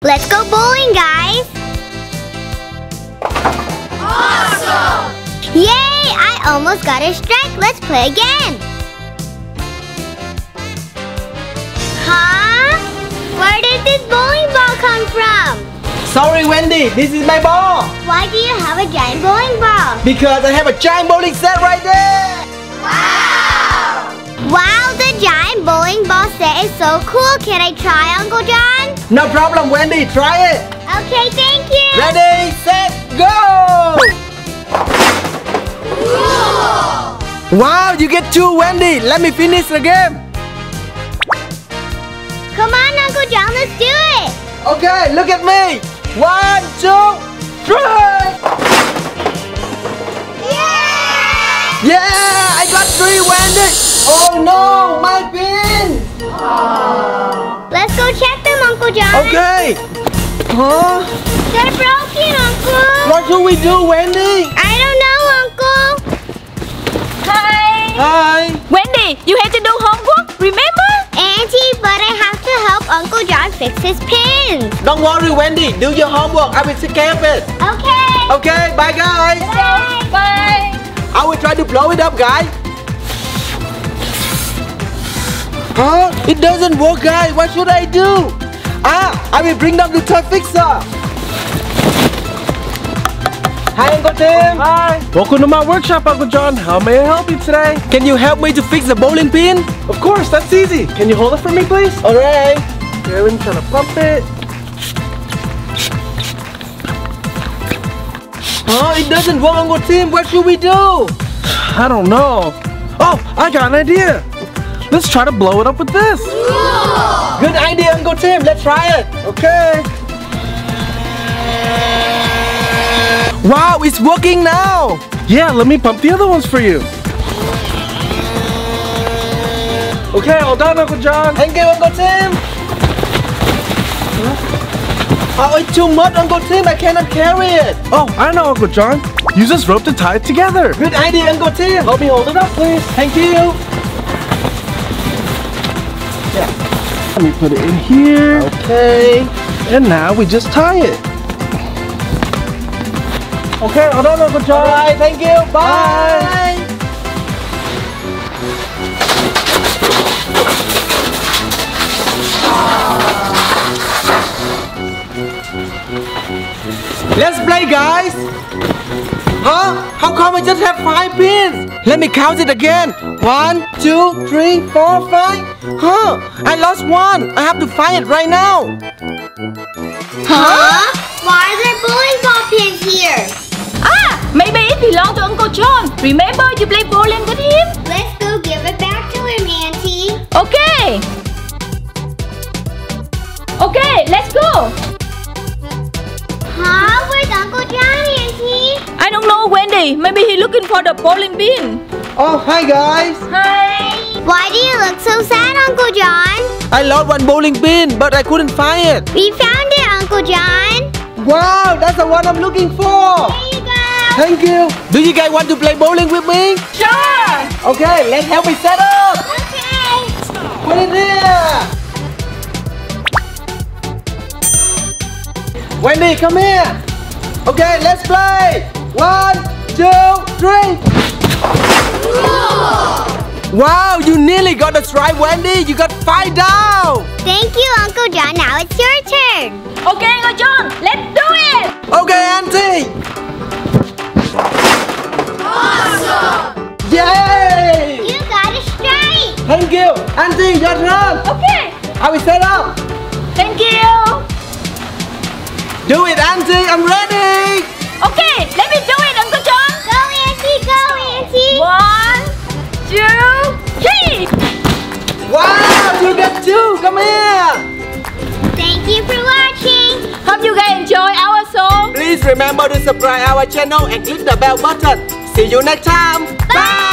Let's go bowling, guys! Awesome! Yay! I almost got a strike. Let's play again. Huh? Where did this bowling ball come from? Sorry, Wendy, this is my ball. Why do you have a giant bowling ball? Because I have a giant bowling set right there. Wow! Wow, the giant bowling ball set is so cool. Can I try, Uncle John? No problem, Wendy. Try it. Okay, thank you. Ready, set, go! Cool! Wow, you get 2, Wendy. Let me finish the game. Come on, Uncle John, let's do it. Okay, look at me. 1, 2, 3. Yay! Yeah, I got 3, Wendy. Oh no, my pin. Let's go check them, Uncle John. Okay. Huh? They're broken, Uncle. What should we do, Wendy? I don't know, Uncle. Hi. Hi. Wendy, you had to do homework, remember? Auntie, but I have to help Uncle John fix his pins. Don't worry, Wendy. Do your homework. I will take care of it. Okay. Okay, bye, guys. Bye. Bye. I will try to blow it up, guys. Huh? It doesn't work, guys. What should I do? I will bring down the toy fixer. Hi, Uncle Tim. Hi. Welcome to my workshop, Uncle John. How may I help you today? Can you help me to fix the bowling pin? Of course, that's easy. Can you hold it for me, please? Alright. Okay, let me try to pump it. Oh, it doesn't work, Uncle Tim. What should we do? I don't know. Oh, I got an idea. Let's try to blow it up with this. Good idea, Uncle Tim. Let's try it. Okay. Wow, it's working now. Yeah, let me pump the other ones for you. Okay, all done, Uncle John. Thank you, Uncle Tim. Oh, it's too much, Uncle Tim. I cannot carry it. Oh, I know, Uncle John. Use this rope to tie it together. Good idea, Uncle Tim. Help me hold it up, please. Thank you. Let me put it in here. Okay. And now we just tie it. Okay, all done, Uncle John. Alright, thank you. Bye. Let's play, guys. Huh? How come I just have 5 pins? Let me count it again. 1, 2, 3, 4, 5. Huh? I lost 1. I have to find it right now. Huh? Why are there bowling ball pins here? Maybe it belongs to Uncle John. Remember you played bowling with him? Let's go give it back to him, Auntie. Okay. Okay, let's go. Huh? Where's Uncle John, Auntie? I don't know, Wendy. Maybe he's looking for the bowling pin. Oh, hi, guys. Hi. Why do you look so sad, Uncle John? I lost 1 bowling pin, but I couldn't find it. We found it, Uncle John. Wow, that's the one I'm looking for. There you go. Thank you. Do you guys want to play bowling with me? Sure. Okay, let's help me set up. Okay. Put it here. Wendy, come here. Okay, let's play. 1, 2, 3. Wow, you nearly got the strike, Wendy. You got 5 down. Thank you, Uncle John. Now it's your turn. Okay, Uncle John, let's do it. Okay, Auntie. Awesome. Yay! You got a strike. Thank you. Auntie, your turn. Okay. I will set up. Thank you. Do it, Auntie. I'm ready. Okay, let me do it, Uncle John. Go, Auntie. Go, Auntie. 1, 2, 3. Wow, you got 2. Come here. Thank you for watching. Hope you guys enjoy our song. Please remember to subscribe our channel and click the bell button. See you next time. Bye.